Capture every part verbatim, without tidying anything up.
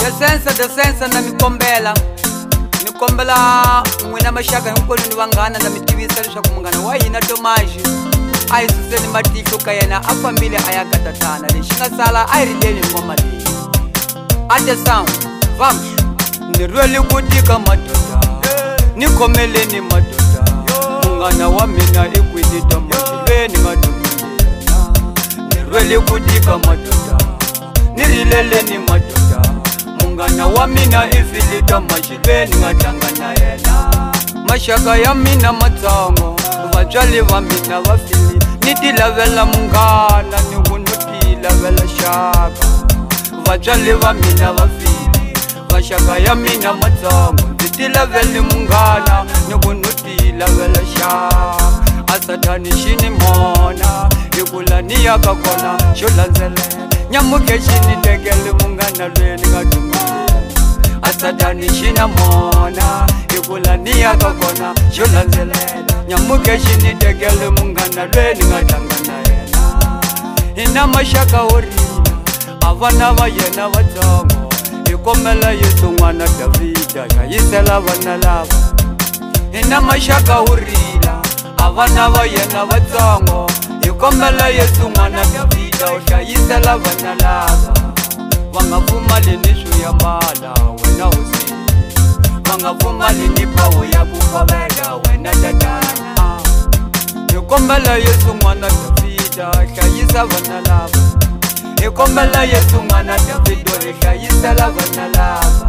Desensa desensa na mikombela Mikombela Mwina mashaka yunkolo ni wangana na mitivisa lisha kumungana wa hina Tomaji Ai suseni matisho kayena a familia ayakatatana Lishinga sala ai rileni ngoma li Ate sound Vamshu Ni rweli kudika matoda Nikomele ni matoda Mungana wa mina ikwidita machilweni ngatumilena Ni rweli kudika matoda Nirilele ni matoda Mungana wa mina ifilita machilweni ngatangana yena Mashaka ya mina matango Vajali wa mina wafili Nitila vela mungana Nihunutila vela shaka Vajali wa mina wafili Vashaka ya mina matango Nitila veli mungana Nihunutila vela shaka Asatani shini mona Yukula ya kakona Shulanzele Nyamuke shini tegele mungana Lweni ngatumile Asatani shina mona Yukula ya kakona Shulanzele Nyamuke shini tegele mungana Lweni ngatangana yena Hina mashaka orina Avana wa yena watango Ikomela yesu mwana Davida Shayisela vana lava Hina mashaka orina Avana wa yena watango Ikomela yesu mwana Davida Shayisela vana lava Wangavuma linishu ya mala Wena usi Wangavuma linipa uya kukaveda Wena dadana Ikombela yesu mwana Davida Shayisa vana lava Ikombela yesu mwana Davida Shayisa vana lava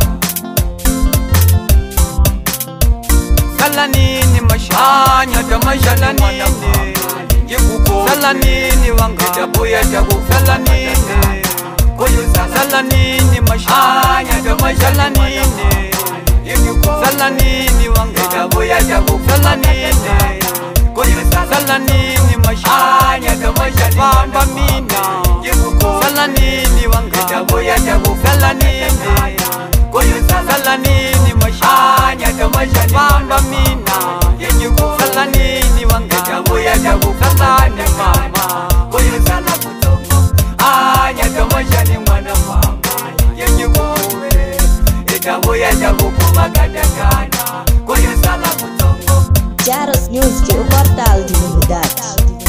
Salanini mashanya Tamashala nini Salanini wanga Buya jagu Salanini Salanini mashanya Tamashala nini Salanini wanga Buya jagu Salanini Salanini mashanya Tamashala Bamba mina Salanini wanga Buya jagu Salanini Salanini mashanya Tamashala Bamba mina Salanini wanga Buya jagu Salanini mama Koyo sala kutongo Anya Tamashala mwana mama Yenye kuwe Ita Buya jagu kumagatakana Koyo sala kutongo Jaros News de o portal de novidades.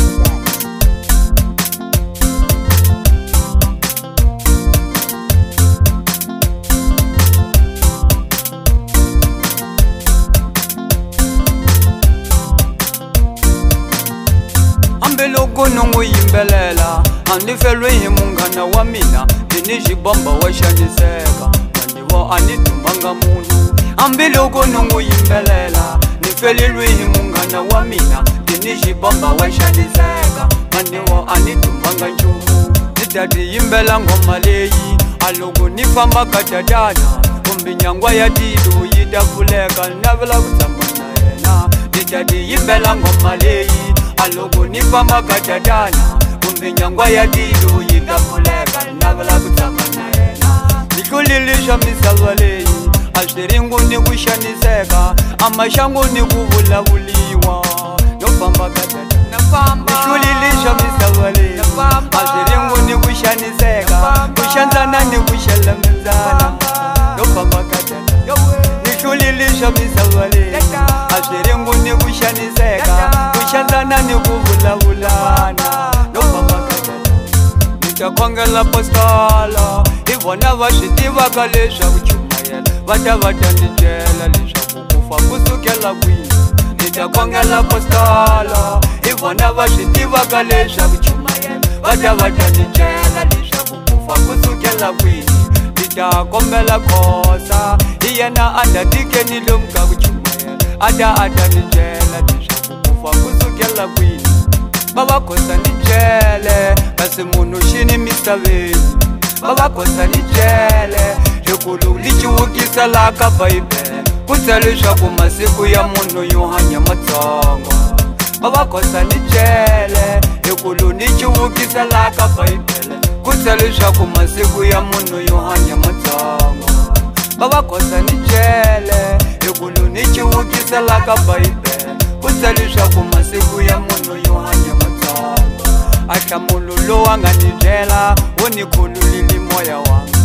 Ambeloko nongo yimbelela Andifelwe himungana wa mina Dinishi bamba wa shaniseka Maniwa anitumanga munu Ambeloko nongo yimbelela Nifelwe himungana wa mina Dinishi bamba wa shaniseka Maniwa anitumanga njumu Nitati yimbela ngoma leyi Alogo nifamba katadana Kumbi nyangwa ya didu yitafuleka Navila kutamana yena Nitati yimbela ngoma leyi Alogo nifamba katadana Kumbi nyangwa ya didu yitafuleka Navila kutamana yena Nikulilisha misavaleyi Ashiringu ni kushaniseka Amashangu ni kuvulavuliwa Nofamba katadana Nishulilisha misavaleyi Ashiringu ni kushaniseka Kushanzana ni kushalamizana Nofamba katadana Nishulilisha misavaleyi Ashiringu ni kushaniseka Kushanzana ni kuvulavulana Nofamba katadana Nitakwangela postala Ivona vashitiva kalesha kuchumayela Vata vata nijela lisha kukufa kusukela kwini Nitakwangela postala Ivona vashitiva kalesha kuchumayela Vata vata nijela lisha kukufa kusukela kwini Nitakombela kosa Iyana andatike nilumka kuchumayela Ada ada nijela lisha kukufa kusukela kwini Baba kosa nijele Kasi munu shini misaveni Baba kosa nijele Yukulu lichiwukisa laka vaibe Kutselisha kumasiku ya munu yuhanya matongo Baba kosa nijele Yukulu lichiwukisa laka vaibe Kutselisha kumasiku ya munu yuhanya matongo Baba kosa nijele Yukulu lichiwukisa laka vaibe Kutselisha kumasiku ya munu yuhanya matongo Asha mululu wanga nijela Unikululili moya wanga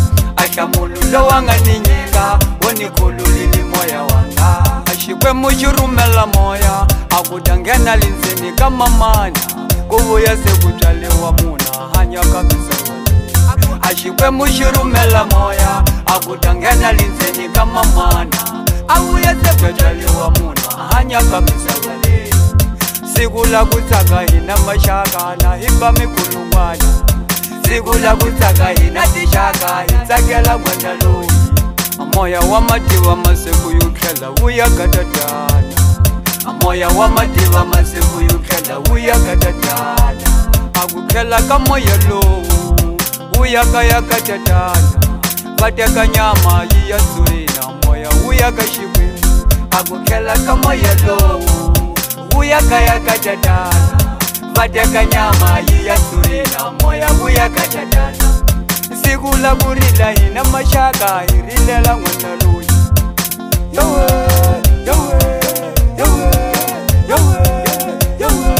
matamululo wanga ninyika wonikululili moya wanga ashikwe muchirumela moya akutangena linzeni kama mana kuvuya sekutaliwa muna hanya kabisa ashikwe muchirumela moya akutangena linzeni kama mana avuya sekutaliwa muna hanya kabisa sikula kutsaka hina mashaka na himba mikulungwana sikula kutsaka hina tishaka hitsakela mwena loyi amoya wa mativa masiku yukhela wuya katatana amoya wa mativa masiku yukhela wuya katatana akukhela ka moya lowu wuya kaya katatana vateka nyama yiya tsuina moya wuya ka xikwembu akukhela ka moya lowu wuya kaya katatana vateka nyama yiya tsuina moya wuya katatana sikula kurila hina mashaka hirilela n'wana loyi yowe yowe yowe yowe yowe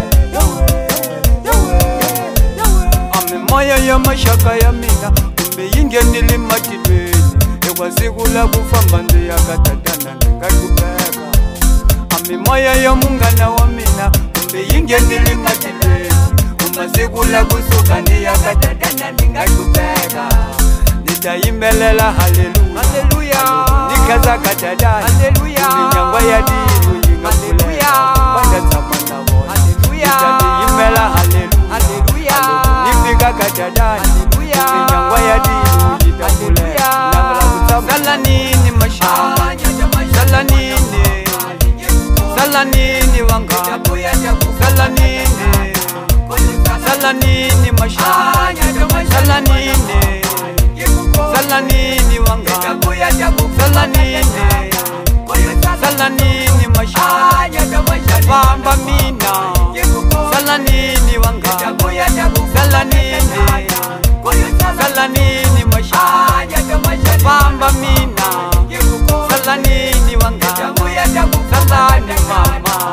yowe yowe ame moya ya mashaka ya mina kumbe yingenile matilweni ekwa sikula kufamba nzi ya katatana ndingatupeka ame moya ya mungana wa mina kumbe yingenile matilweni umasikula kusuka ni ya katatana ndingatupeka nitayimbelela haleluya haleluya nikaza katatana haleluya nyangwa ya dilu yingapuleka wandatsama nabo haleluya nitayimbela haleluya haleluya nifika katatana haleluya nyangwa ya dilu yitapuleka nangala kutsama sala nini mashaka sala nini sala nini wanga sala nini sala nini mashaka sala nini sala nini wanga sala nini sala nini mashaka bamba mina sala nini wanga sala nini sala nini mashaka bamba mina sala nini wanga sala ni mama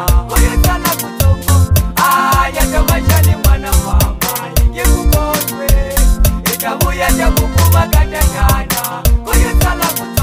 Itabuya jabukuba katakana kuyo sala kutu